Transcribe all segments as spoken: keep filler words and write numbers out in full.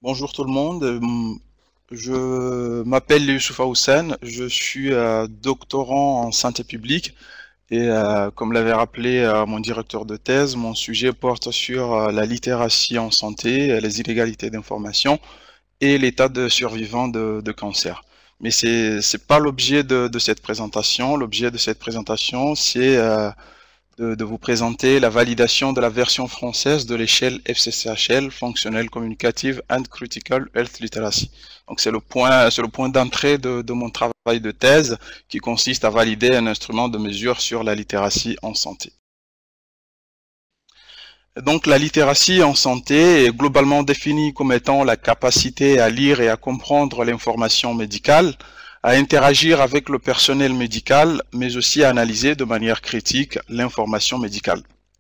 Bonjour tout le monde, Euh, je m'appelle Youssoufa Houssen, je suis euh, doctorant en santé publique et euh, comme l'avait rappelé euh, mon directeur de thèse, mon sujet porte sur euh, la littératie en santé, euh, les inégalités d'information et l'état de survivants de, de cancer. Mais c'est c'est pas l'objet de, de cette présentation. L'objet de cette présentation, c'est euh, de, de vous présenter la validation de la version française de l'échelle F C C H L, Functional Communicative and Critical Health Literacy. Donc c'est le point, c'est le point d'entrée de, de mon travail de thèse qui consiste à valider un instrument de mesure sur la littératie en santé. Donc la littératie en santé est globalement définie comme étant la capacité à lire et à comprendre l'information médicale, à interagir avec le personnel médical, mais aussi à analyser de manière critique l'information médicale.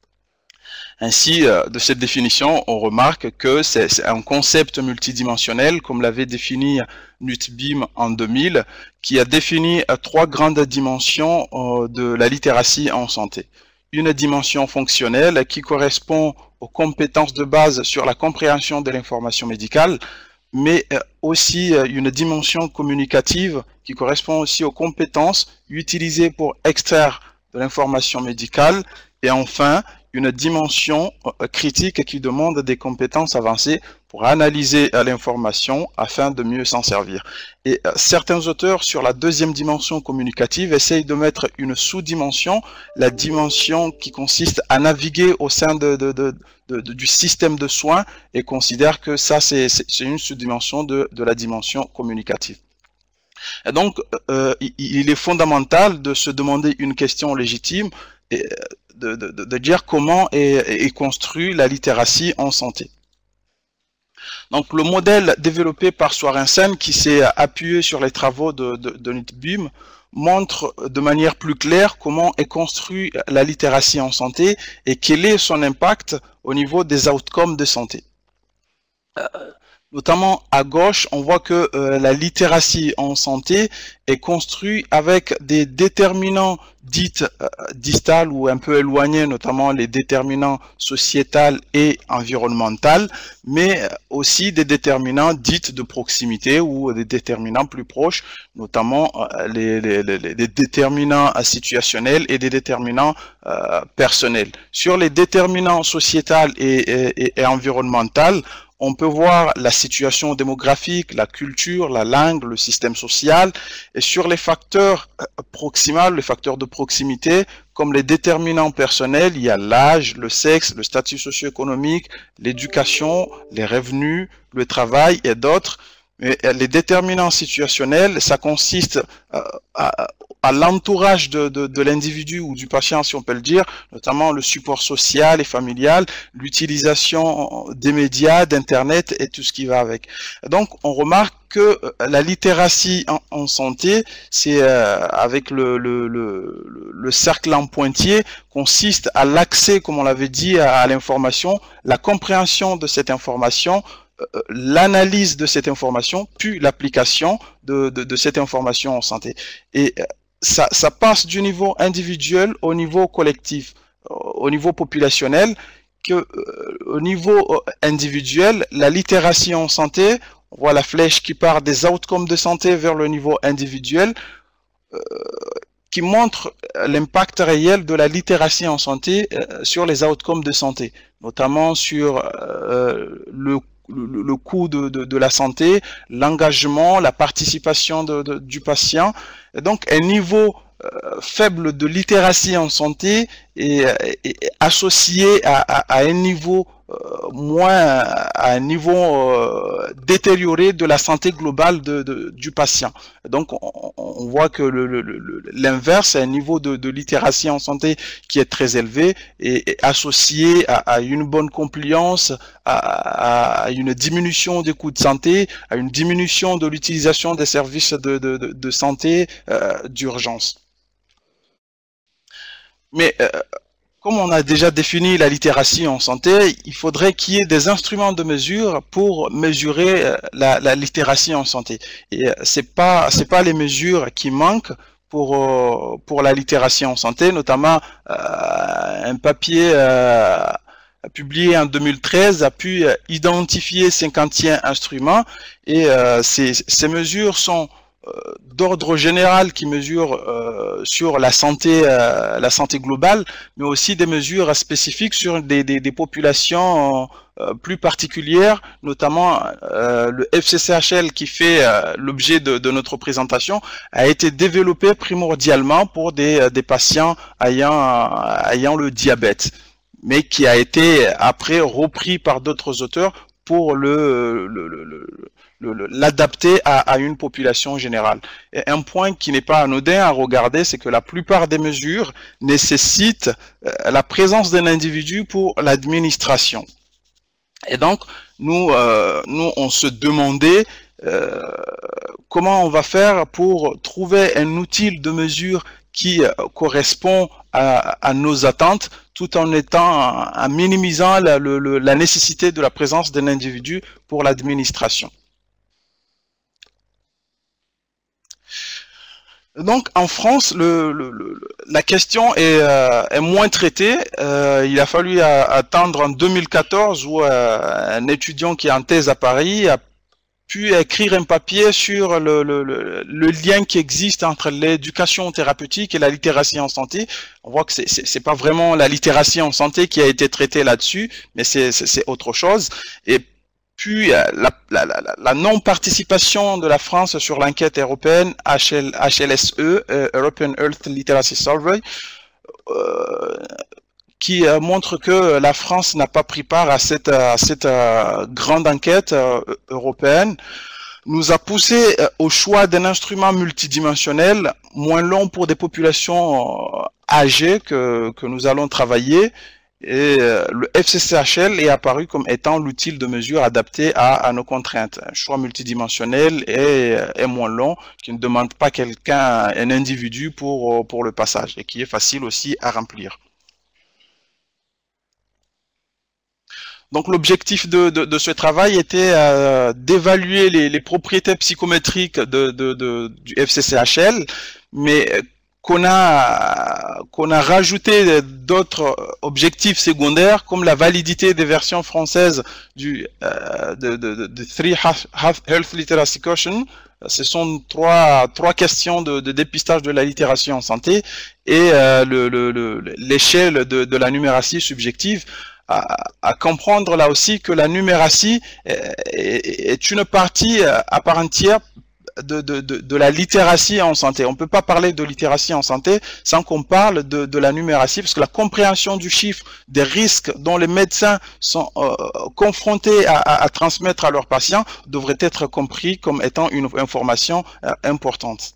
Ainsi, de cette définition, on remarque que c'est un concept multidimensionnel, comme l'avait défini Nussbaum en deux mille, qui a défini trois grandes dimensions de la littératie en santé. Une dimension fonctionnelle qui correspond aux compétences de base sur la compréhension de l'information médicale, mais aussi une dimension communicative qui correspond aussi aux compétences utilisées pour extraire de l'information médicale, et enfin une dimension critique qui demande des compétences avancées pour analyser l'information afin de mieux s'en servir. Et certains auteurs sur la deuxième dimension communicative essayent de mettre une sous-dimension, la dimension qui consiste à naviguer au sein de, de, de, de, de, du système de soins, et considèrent que ça c'est une sous-dimension de, de la dimension communicative. Et donc, euh, il est fondamental de se demander une question légitime, et de, de, de dire comment est, est construit la littératie en santé. Donc, le modèle développé par Sorensen, qui s'est appuyé sur les travaux de, de, de Nussbaum, montre de manière plus claire comment est construite la littératie en santé et quel est son impact au niveau des outcomes de santé. Euh, Notamment à gauche, on voit que euh, la littératie en santé est construite avec des déterminants dits euh, distals ou un peu éloignés, notamment les déterminants sociétals et environnementaux, mais aussi des déterminants dits de proximité ou des déterminants plus proches, notamment euh, les, les, les, les déterminants situationnels et des déterminants euh, personnels. Sur les déterminants sociétals et, et, et environnementaux, on peut voir la situation démographique, la culture, la langue, le système social, et sur les facteurs proximaux, les facteurs de proximité, comme les déterminants personnels, il y a l'âge, le sexe, le statut socio-économique, l'éducation, les revenus, le travail et d'autres. Mais les déterminants situationnels, ça consiste à, à l'entourage de, de, de l'individu ou du patient, si on peut le dire, notamment le support social et familial, l'utilisation des médias, d'Internet et tout ce qui va avec. Donc, on remarque que la littératie en, en santé, c'est euh, avec le, le, le, le cercle en pointillé, consiste à l'accès, comme on l'avait dit, à, à l'information, la compréhension de cette information, Euh, l'analyse de cette information, puis l'application de, de, de cette information en santé. Et euh, ça, ça passe du niveau individuel au niveau collectif, euh, au niveau populationnel, que euh, au niveau euh, individuel, la littératie en santé, on voit la flèche qui part des outcomes de santé vers le niveau individuel, euh, qui montre l'impact réel de la littératie en santé euh, sur les outcomes de santé, notamment sur euh, le Le, le coût de, de, de la santé, l'engagement, la participation de, de, du patient. Et donc, un niveau euh, faible de littératie en santé est, est associé à, à, à un niveau euh, moins, à un niveau euh, détérioré de la santé globale de, de, du patient. Donc, on, on voit que l'inverse, un niveau de, de littératie en santé qui est très élevé, est, est associé à, à une bonne compliance, à, à une diminution des coûts de santé, à une diminution de l'utilisation des services de, de, de, de santé euh, d'urgence. Mais euh, comme on a déjà défini la littératie en santé, il faudrait qu'il y ait des instruments de mesure pour mesurer la, la littératie en santé. Et c'est pas c'est pas les mesures qui manquent pour pour la littératie en santé, notamment euh, un papier euh, publié en deux mille treize, a pu identifier cinquante et un instruments, et euh, ces, ces mesures sont euh, d'ordre général qui mesurent euh, sur la santé, euh, la santé globale, mais aussi des mesures spécifiques sur des, des, des populations euh, plus particulières, notamment euh, le F C C H L qui fait euh, l'objet de, de notre présentation a été développé primordialement pour des, des patients ayant, ayant le diabète, mais qui a été après repris par d'autres auteurs pour le, le, le, le l'adapter à, à une population générale. Et un point qui n'est pas anodin à regarder, c'est que la plupart des mesures nécessitent euh, la présence d'un individu pour l'administration. Et donc, nous, euh, nous, on se demandait euh, comment on va faire pour trouver un outil de mesure qui euh, correspond à, à nos attentes, tout en étant, en minimisant la, le, la nécessité de la présence d'un individu pour l'administration. Donc en France, le, le, le, la question est, euh, est moins traitée. Euh, il a fallu à, attendre en deux mille quatorze où euh, un étudiant qui est en thèse à Paris a pu écrire un papier sur le, le, le, le lien qui existe entre l'éducation thérapeutique et la littératie en santé. On voit que c'est c'est pas vraiment la littératie en santé qui a été traitée là-dessus, mais c'est c'est autre chose. Et puis la, la, la, la non-participation de la France sur l'enquête européenne H L S E, euh, European Health Literacy Survey, euh, qui euh, montre que la France n'a pas pris part à cette, à cette euh, grande enquête euh, européenne, nous a poussé euh, au choix d'un instrument multidimensionnel moins long pour des populations euh, âgées que, que nous allons travailler. Et euh, le F C C H L est apparu comme étant l'outil de mesure adapté à, à nos contraintes. Un choix multidimensionnel et, et moins long, qui ne demande pas quelqu'un, un individu pour, pour le passage, et qui est facile aussi à remplir. Donc l'objectif de, de, de ce travail était euh, d'évaluer les, les propriétés psychométriques de, de, de, du F C C H L, mais qu'on a, qu'on a rajouté d'autres objectifs secondaires comme la validité des versions françaises du euh, de, de, de Three Health Literacy Quotient. Ce sont trois, trois questions de, de dépistage de la littératie en santé, et euh, l'échelle le, le, de, de la numératie subjective. À, à comprendre là aussi que la numératie est, est une partie à part entière de, de, de, de la littératie en santé. On ne peut pas parler de littératie en santé sans qu'on parle de, de la numératie, parce que la compréhension du chiffre, des risques dont les médecins sont euh, confrontés à, à, à transmettre à leurs patients devrait être compris comme étant une information euh, importante.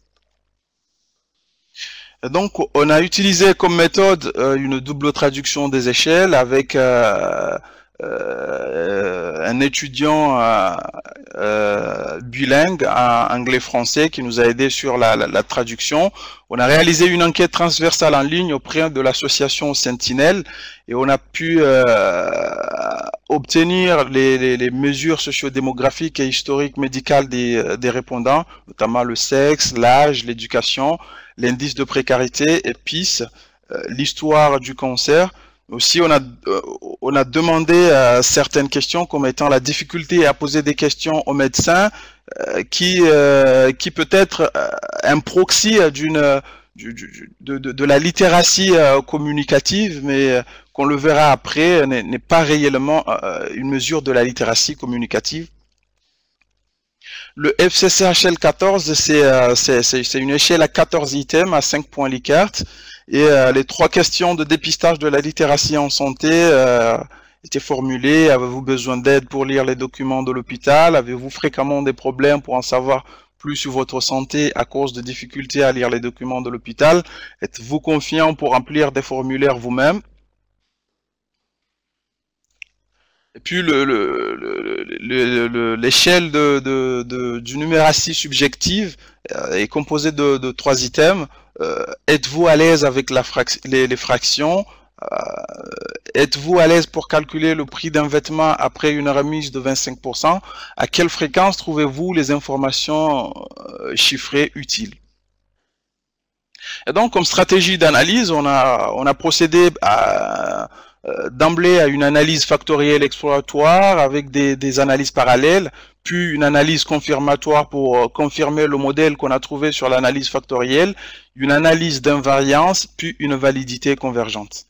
Donc, on a utilisé comme méthode euh, une double traduction des échelles avec euh, euh, un étudiant euh, euh, bilingue, anglais-français, qui nous a aidé sur la, la, la traduction. On a réalisé une enquête transversale en ligne auprès de l'association Sentinelle, et on a pu euh, obtenir les, les, les mesures sociodémographiques et historiques médicales des, des répondants, notamment le sexe, l'âge, l'éducation, l'indice de précarité, et P I S, euh, l'histoire du cancer. Aussi, on a, euh, on a demandé euh, certaines questions comme étant la difficulté à poser des questions aux médecins, euh, qui, euh, qui peut être euh, un proxy d'une de, de, de la littératie euh, communicative, mais euh, qu'on le verra après, n'est pas réellement euh, une mesure de la littératie communicative. Le F C C H L quatorze, c'est euh, une échelle à quatorze items, à cinq points Likert, et euh, les trois questions de dépistage de la littératie en santé euh, étaient formulées. Avez-vous besoin d'aide pour lire les documents de l'hôpital? Avez-vous fréquemment des problèmes pour en savoir plus sur votre santé à cause de difficultés à lire les documents de l'hôpital? Êtes-vous confiant pour remplir des formulaires vous-même? Et puis le, le, le, le, l'échelle de, de, de, du numératie subjective euh, est composée de, de trois items. Euh, Êtes-vous à l'aise avec la frac les, les fractions? euh, Êtes-vous à l'aise pour calculer le prix d'un vêtement après une remise de vingt-cinq pour cent? À quelle fréquence trouvez-vous les informations euh, chiffrées utiles? Et donc, comme stratégie d'analyse, on a, on a procédé à euh, d'emblée à une analyse factorielle exploratoire avec des, des analyses parallèles, puis une analyse confirmatoire pour euh, confirmer le modèle qu'on a trouvé sur l'analyse factorielle, une analyse d'invariance, puis une validité convergente.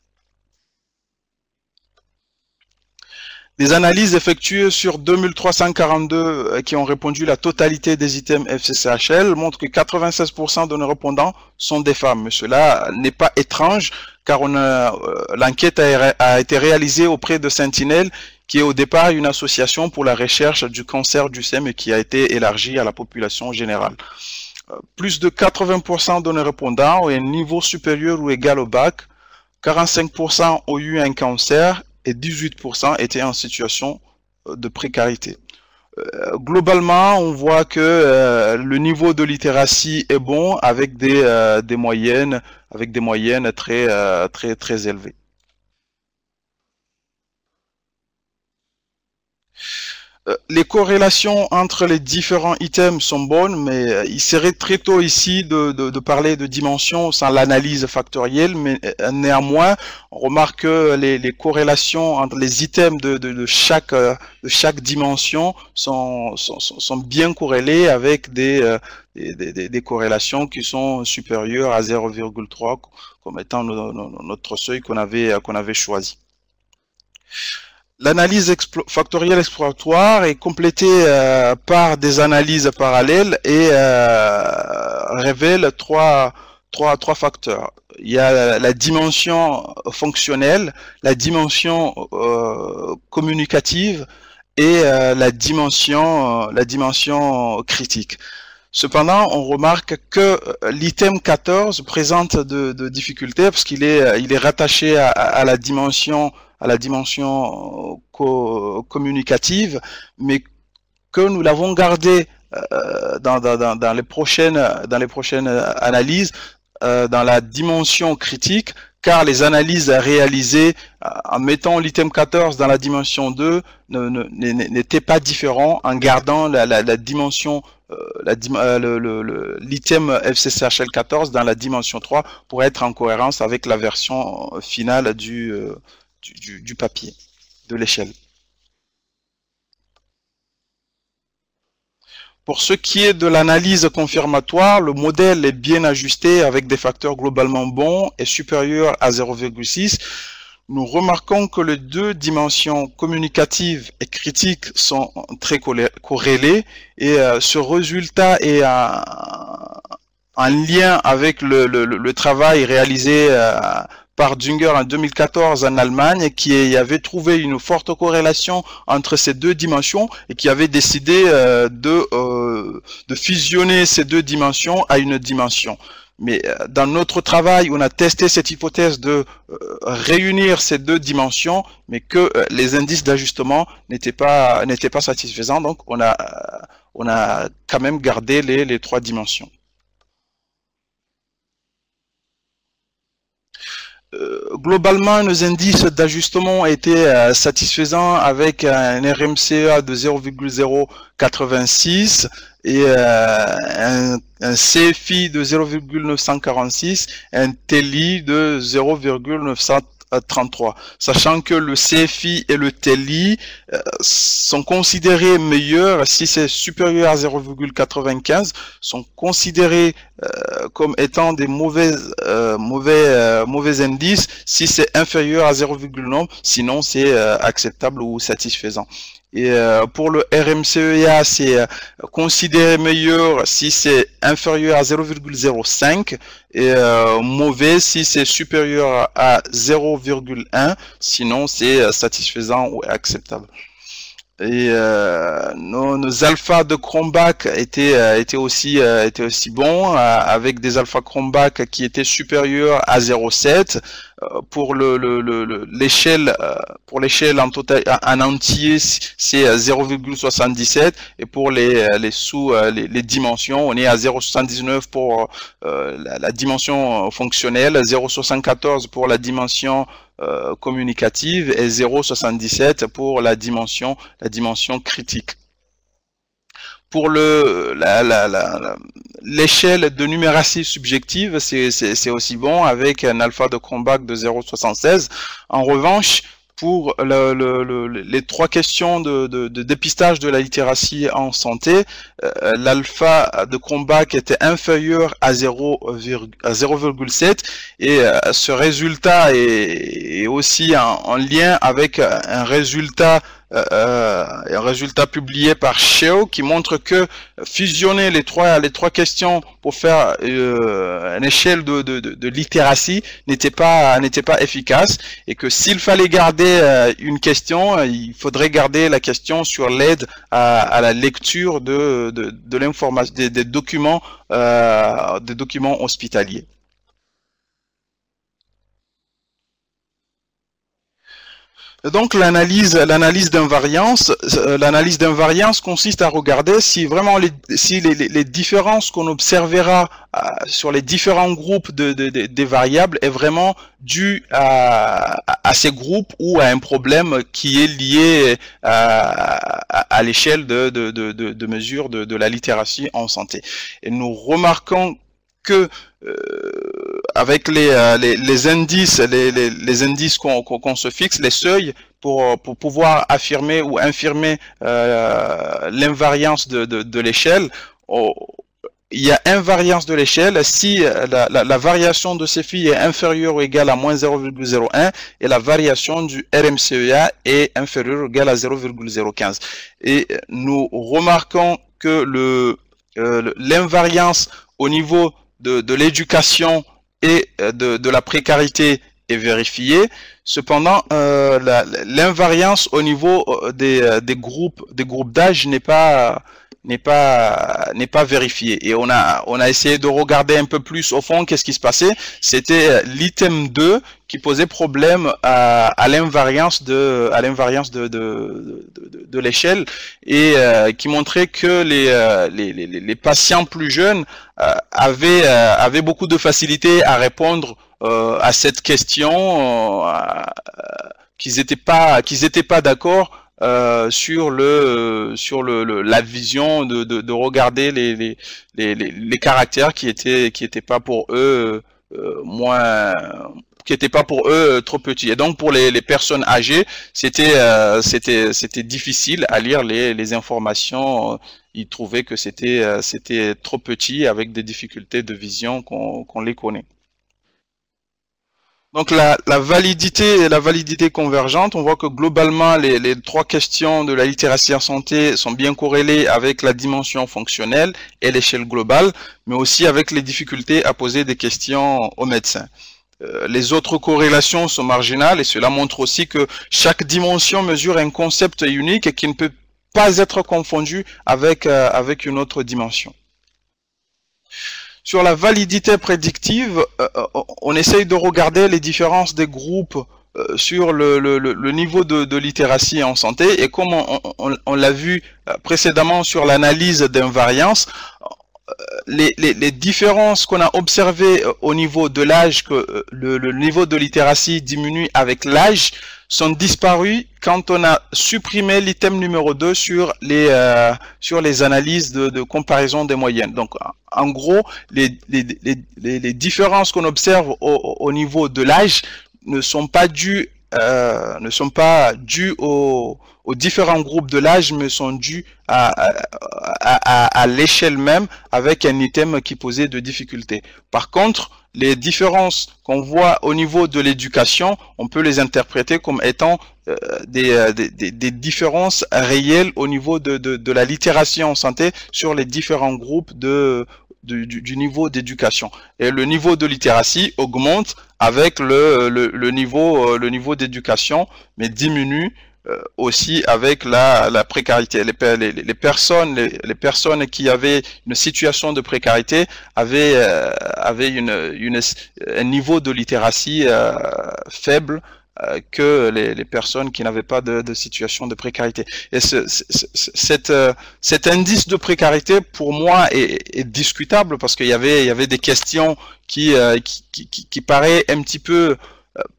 Des analyses effectuées sur deux mille trois cent quarante-deux qui ont répondu la totalité des items F C C H L montrent que quatre-vingt-seize pour cent de nos répondants sont des femmes. Mais cela n'est pas étrange car euh, l'enquête a, a été réalisée auprès de Sentinel, qui est au départ une association pour la recherche du cancer du sein et qui a été élargie à la population générale. Euh, plus de quatre-vingts pour cent de nos répondants ont un niveau supérieur ou égal au bac, quarante-cinq pour cent ont eu un cancer et dix-huit pour cent étaient en situation de précarité. Euh, globalement, on voit que euh, le niveau de littératie est bon avec des, euh, des moyennes, avec des moyennes très, euh, très, très élevées. Les corrélations entre les différents items sont bonnes, mais il serait très tôt ici de, de, de parler de dimensions sans l'analyse factorielle, mais néanmoins, on remarque que les, les corrélations entre les items de, de, de, chaque, de chaque dimension sont, sont, sont bien corrélées avec des, des, des, des corrélations qui sont supérieures à zéro virgule trois comme étant notre seuil qu'on avait, qu'on avait choisi. L'analyse explo factorielle exploratoire est complétée euh, par des analyses parallèles et euh, révèle trois, trois, trois facteurs. Il y a la, la dimension fonctionnelle, la dimension euh, communicative et euh, la dimension, euh, la dimension critique. Cependant, on remarque que l'item quatorze présente de, de difficultés parce qu'il est, il est rattaché à, à la dimension à la dimension co communicative, mais que nous l'avons gardé euh, dans, dans, dans les prochaines dans les prochaines analyses euh, dans la dimension critique, car les analyses réalisées euh, en mettant l'item quatorze dans la dimension deux n'étaient pas différents en gardant la, la, la dimension euh, l'item F C C H L quatorze dans la dimension trois pour être en cohérence avec la version finale du euh, Du, du, du papier, de l'échelle. Pour ce qui est de l'analyse confirmatoire, le modèle est bien ajusté avec des facteurs globalement bons et supérieurs à zéro virgule six. Nous remarquons que les deux dimensions communicatives et critiques sont très corrélées et euh, ce résultat est en, en lien avec le, le, le travail réalisé euh, par Dünger en deux mille quatorze en Allemagne, qui avait trouvé une forte corrélation entre ces deux dimensions et qui avait décidé euh, de, euh, de fusionner ces deux dimensions à une dimension. Mais euh, dans notre travail, on a testé cette hypothèse de euh, réunir ces deux dimensions, mais que euh, les indices d'ajustement n'étaient pas, n'étaient pas satisfaisants, donc on a, euh, on a quand même gardé les, les trois dimensions. Euh, globalement, nos indices d'ajustement étaient euh, satisfaisants avec un R M C E A de zéro virgule zéro quatre-vingt-six et euh, un, un C F I de zéro virgule neuf cent quarante-six et un T L I de zéro virgule neuf cent trente-trois. Sachant que le C F I et le T L I euh, sont considérés meilleurs si c'est supérieur à zéro virgule quatre-vingt-quinze, sont considérés euh, comme étant des mauvais, euh, mauvais, euh, mauvais indices si c'est inférieur à zéro virgule neuf, sinon c'est euh, acceptable ou satisfaisant. Et euh, pour le R M C E A, c'est euh, considéré meilleur si c'est inférieur à zéro virgule zéro cinq et euh, mauvais si c'est supérieur à zéro virgule un, sinon c'est euh, satisfaisant ou acceptable. Et euh, nos, nos alphas de Cronbach étaient, euh, étaient, aussi, euh, étaient aussi bons, euh, avec des alphas Cronbach qui étaient supérieurs à zéro virgule sept. Euh, pour le, le, le, l'échelle, euh, pour l'échelle en total, en entier, c'est zéro virgule soixante-dix-sept, et pour les, les sous, euh, les, les dimensions, on est à zéro virgule soixante-dix-neuf pour euh, la, la dimension fonctionnelle, zéro virgule soixante-quatorze pour la dimension Euh, communicative et zéro virgule soixante-dix-sept pour la dimension, la dimension critique. pour le la, la, la, l'échelle de numératie subjective, c'est aussi bon avec un alpha de Cronbach de zéro virgule soixante-seize. En revanche, pour le, le, le, les trois questions de, de, de dépistage de la littératie en santé, euh, l'alpha de Cronbach était inférieur à zéro virgule sept et euh, ce résultat est, est aussi en, en lien avec un résultat Euh, un résultat publié par Sheo qui montre que fusionner les trois les trois questions pour faire euh, une échelle de, de, de, de littératie n'était pas n'était pas efficace, et que s'il fallait garder euh, une question, il faudrait garder la question sur l'aide à, à la lecture de de, de l'information des, des documents euh, des documents hospitaliers. Donc l'analyse l'analyse d'invariance euh, l'analyse d'invariance consiste à regarder si vraiment les si les, les différences qu'on observera euh, sur les différents groupes de, de, de des variables est vraiment due à, à ces groupes ou à un problème qui est lié à, à, à l'échelle de, de, de, de, de mesure de, de la littératie en santé. Et nous remarquons que euh, avec les, euh, les, les indices, les, les, les indices qu'on qu'on qu'on se fixe, les seuils pour, pour pouvoir affirmer ou infirmer euh, l'invariance de, de, de l'échelle, oh, il y a invariance de l'échelle si la, la, la variation de ces filles est inférieure ou égale à moins zéro virgule zéro un et la variation du R M C E A est inférieure ou égale à zéro virgule zéro quinze. Et nous remarquons que le euh, l'invariance au niveau de, de l'éducation et de, de la précarité est vérifiée. Cependant, euh, l'invariance au niveau des, des groupes des groupes d'âge n'est pas n'est pas n'est pas vérifiée. Et on a on a essayé de regarder un peu plus au fond qu'est-ce qui se passait. C'était l'item deux qui posait problème à, à l'invariance de à l'invariance de de, de, de, de l'échelle, et euh, qui montrait que les, euh, les, les les patients plus jeunes euh, avaient euh, avaient beaucoup de facilité à répondre euh, à cette question, euh, qu'ils étaient pas qu'ils étaient pas d'accord Euh, sur le sur le, le la vision de, de, de regarder les, les les les caractères qui étaient qui étaient pas pour eux euh, moins qui étaient pas pour eux trop petits. Et donc pour les, les personnes âgées, c'était euh, c'était c'était difficile à lire les les informations. Ils trouvaient que c'était euh, c'était trop petit, avec des difficultés de vision qu'on qu'on les connaît. Donc la, la validité la validité convergente, on voit que globalement les, les trois questions de la littératie en santé sont bien corrélées avec la dimension fonctionnelle et l'échelle globale, mais aussi avec les difficultés à poser des questions aux médecins. Euh, les autres corrélations sont marginales, et cela montre aussi que chaque dimension mesure un concept unique et qui ne peut pas être confondu avec, euh, avec une autre dimension. Sur la validité prédictive, euh, on essaye de regarder les différences des groupes euh, sur le, le, le niveau de, de littératie en santé, et comme on, on, on l'a vu précédemment sur l'analyse d'invariance, les, les, les différences qu'on a observées au niveau de l'âge, que le, le niveau de littératie diminue avec l'âge, sont disparues quand on a supprimé l'item numéro deux sur les euh, sur les analyses de, de comparaison des moyennes. Donc en gros, les, les, les, les différences qu'on observe au, au niveau de l'âge ne sont pas dues euh, ne sont pas dues aux, aux différents groupes de l'âge, mais sont dues à, à, à, à l'échelle même, avec un item qui posait de difficultés. Par contre, les différences qu'on voit au niveau de l'éducation, on peut les interpréter comme étant euh, des, euh, des, des différences réelles au niveau de, de, de la littératie en santé sur les différents groupes de, de du, du niveau d'éducation. Et le niveau de littératie augmente avec le, le, le niveau, le niveau d'éducation, mais diminue Euh, aussi avec la, la précarité. Les, les, les personnes les, les personnes qui avaient une situation de précarité avaient, euh, avaient une, une, un niveau de littératie euh, faible euh, que les, les personnes qui n'avaient pas de, de situation de précarité. Et ce, ce, cette, euh, cet indice de précarité, pour moi, est, est discutable, parce qu'il y avait, il y avait des questions qui, euh, qui, qui, qui paraissent un petit peu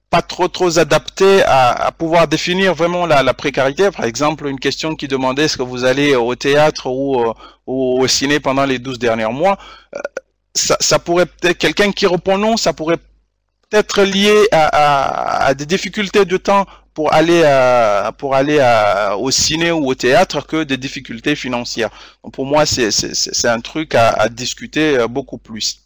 pas trop trop adapté à, à pouvoir définir vraiment la, la précarité. Par exemple, une question qui demandait est-ce que vous allez au théâtre ou, euh, ou au ciné pendant les douze derniers mois, euh, ça, ça pourrait peut-être, quelqu'un qui répond non, ça pourrait peut-être lié à, à, à des difficultés de temps pour aller à, pour aller à, au ciné ou au théâtre que des difficultés financières. Donc pour moi, c'est c'est un truc à, à discuter beaucoup plus.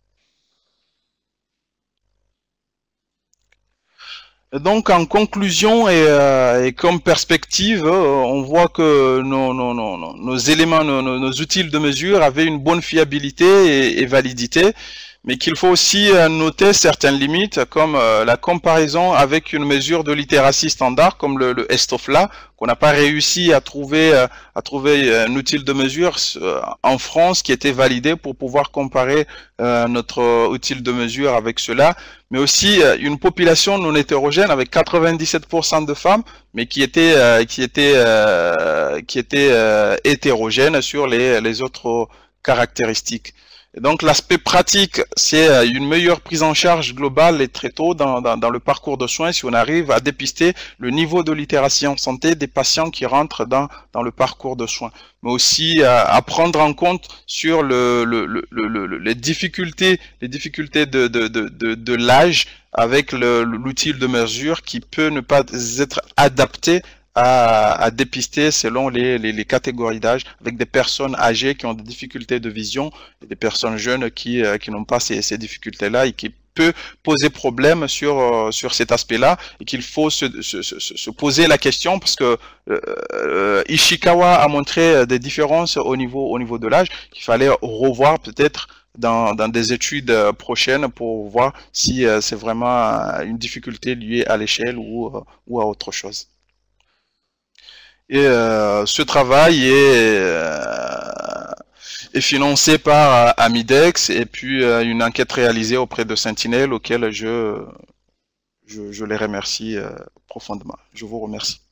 Donc en conclusion et, euh, et comme perspective, euh, on voit que nos, nos, nos, nos éléments, nos, nos, outils de mesure avaient une bonne fiabilité et, et validité, mais qu'il faut aussi noter certaines limites, comme euh, la comparaison avec une mesure de littératie standard, comme le, le ESTOFLA, qu'on n'a pas réussi à trouver, euh, à trouver un outil de mesure euh, en France qui était validé pour pouvoir comparer euh, notre outil de mesure avec cela, mais aussi euh, une population non hétérogène avec quatre-vingt-dix-sept pour cent de femmes, mais qui était, euh, qui était, euh, qui était euh, hétérogène sur les, les autres caractéristiques. Et donc l'aspect pratique, c'est une meilleure prise en charge globale et très tôt dans, dans, dans le parcours de soins si on arrive à dépister le niveau de littératie en santé des patients qui rentrent dans, dans le parcours de soins. Mais aussi à, à prendre en compte sur le, le, le, le, les difficultés, les difficultés de, de, de, de, de l'âge avec l'outil de mesure qui peut ne pas être adapté À, à dépister selon les, les, les catégories d'âge, avec des personnes âgées qui ont des difficultés de vision et des personnes jeunes qui, euh, qui n'ont pas ces, ces difficultés-là et qui peut poser problème sur, euh, sur cet aspect-là et qu'il faut se, se, se, se poser la question parce que euh, Ishikawa a montré des différences au niveau, au niveau de l'âge qu'il fallait revoir peut-être Dans, dans des études prochaines pour voir si euh, c'est vraiment une difficulté liée à l'échelle ou, ou à autre chose. Et euh, ce travail est, euh, est financé par euh, Amidex et puis euh, une enquête réalisée auprès de Sentinelle auquel je, je, je les remercie euh, profondément. Je vous remercie.